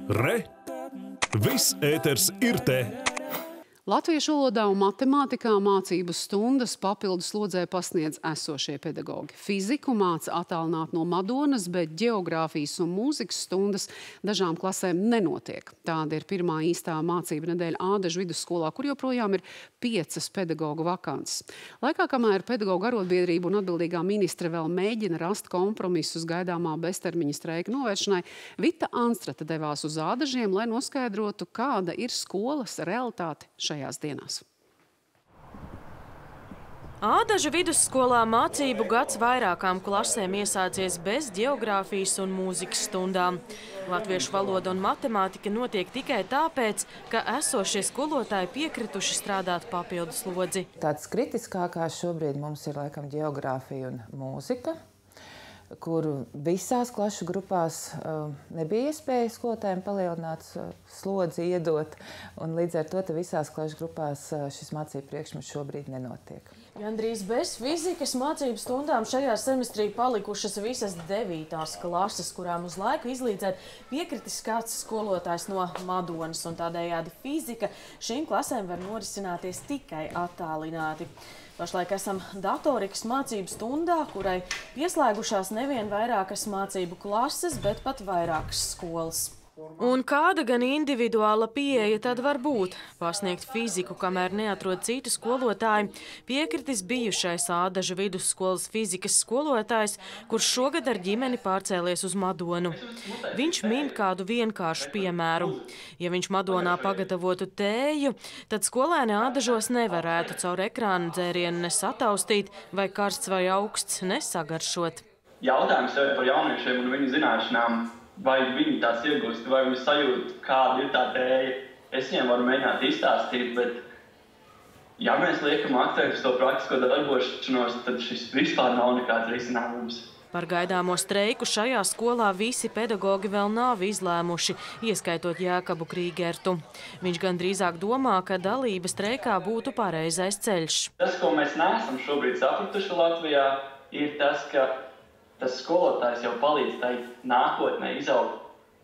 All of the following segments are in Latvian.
Re! Viss ēters ir te! Latviešu valodā un matemātikā mācību stundas papildus slodzē pasniedz esošie pedagogi. Fiziku māca attālināt no Madonas, bet ģeogrāfijas un mūzikas stundas dažām klasēm nenotiek. Tāda ir pirmā īstā mācību nedēļa Ādažu vidusskolā, kur joprojām ir 5 pedagogu vakances. Laikā, kamēr pedagogu arotbiedrība un atbildīgā ministre vēl mēģina rast kompromisus gaidāmā beztermiņa streika novēršanai, Vita Anstrata devās uz Ādažiem, lai noskaidrotu, kāda ir skolas realitāte šajās dienās. Ādažu vidusskolā mācību gads vairākām klasēm iesācies bez ģeogrāfijas un mūzikas stundām. Latviešu valoda un matemātika notiek tikai tāpēc, ka esošie skolotāji piekrituši strādāt papildus slodzi. Tāds kritiskākās šobrīd mums ir laikam ģeogrāfija un mūzika, kuru visās klašu grupās nebija iespēja skolotājiem palielināt slodzi, iedot, un līdz ar to visās klašu grupās šis mācību priekšmets šobrīd nenotiek. Gandrīz bez fizikas mācību stundām šajā semestrī palikušas visas 9. klases, kurām uz laiku izlīdzēt piekritis kāds skolotājs no Madonas, un tādējādi fizika šīm klasēm var norisināties tikai attālināti. Pašlaik esam datorikas mācību stundā, kurai pieslēgušās nevien vairākas mācību klases, bet pat vairākas skolas. Un kāda gan individuāla pieeja tad var būt? Pasniegt fiziku, kamēr neatrod citu skolotāju, piekritis bijušais Ādažu vidusskolas fizikas skolotājs, kurš šogad ar ģimeni pārcēlies uz Madonu. Viņš min kādu vienkāršu piemēru. Ja viņš Madonā pagatavotu tēju, tad skolēni Ādažos nevarētu caur ekrānu dzērienu nesataustīt vai karsts vai augsts nesagaršot. Jautājums ir par jauniešiem un viņu zināšanām. Vai viņi tās iegūst, vai viņi sajūt, kāda ir tā tēja. Es viņiem varu mēģināt izstāstīt, bet ja mēs liekam akcentu uz to praktisko darbošanos, tad šis vispār nav nekāds risinājums. Par gaidāmo streiku šajā skolā visi pedagogi vēl nav izlēmuši, ieskaitot Jēkabu Krīgertu. Viņš gan drīzāk domā, ka dalība streikā būtu pareizais ceļš. Tas, ko mēs neesam šobrīd sapratuši Latvijā, ir tas, ka tas skolotājs jau palīdz tai nākotnē izaugt.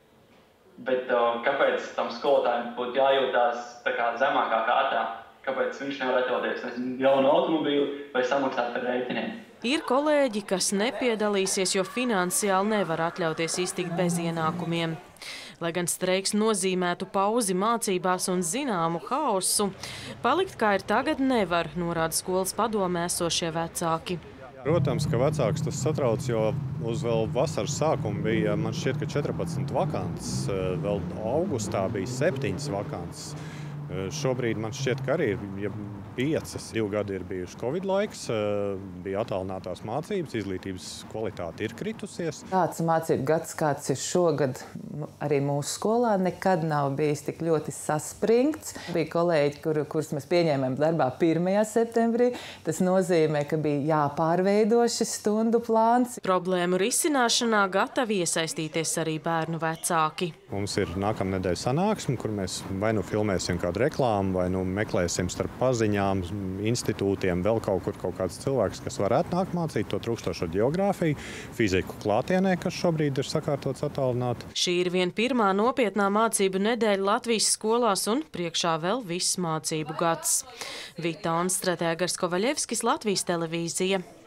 Bet kāpēc tam skolotājiem būtu jājūtās tā kā zemākā kārtā? Kāpēc viņš nevar atļauties jaunu automobīlu vai samaksāt par rēķiniem? Ir kolēģi, kas nepiedalīsies, jo finansiāli nevar atļauties iztikt bez ienākumiem. Lai gan streiks nozīmētu pauzi mācībās un zināmu haosu, palikt kā ir tagad nevar, norāda skolas padomē esošie vecāki. Protams, ka vecāks tas satrauc, jo uz vēl vasaras sākumu bija, man šķiet, ka 14 vakances, vēl augustā bija 7 vakances. Šobrīd man šķiet, ka arī ir 5, 2 gadi ir bijuši Covid laiks, bija attālinātās mācības, izglītības kvalitāte ir kritusies. Tāds mācību gads, kāds ir šogad arī mūsu skolā, nekad nav bijis tik ļoti saspringts. Bija kolēģi, kurus mēs pieņēmām darbā 1. septembrī. Tas nozīmē, ka bija jāpārveido šis stundu plāns. Problēmu risināšanā gatavi iesaistīties arī bērnu vecāki. Mums ir nākamnedēļ sanāksme, kur mēs vai nu filmēsim kādu reklāmu, vai nu meklēsim starp paziņām, institūtiem, vēl kaut kāds cilvēks, kas varētu nākt mācīt to trūkstošo ģeogrāfiju, fiziku klātienē, kas šobrīd ir sakārtots attālināti. Šī ir vien pirmā nopietnā mācību nedēļa Latvijas skolās un priekšā vēl viss mācību gads. Vita Anstrata, Egars Kovaļevskis, Latvijas televīzija.